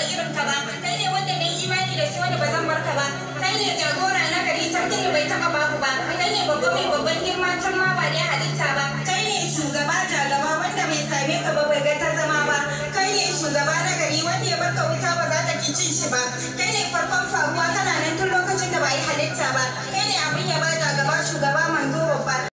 irin ka ba, kai ne wanda na yi imani da shi wanda ba zan bar ka ba, kai ne jagora na gari sarkin da bai taɓa babu ba, kai ne babba mai babban girma can ma ba dai halitta ba, kai ne shugaba jagaba wanda bai same ka ba bai ga ta zama ba, kai ne shugaba na gari wanda ya barka wuta ba za ta ki cin shi ba, kai ne farkon faruwa kana nan tun lokacin da ba yi halitta ba, kai ne abin ya ba jagaba shugaba manzo babba.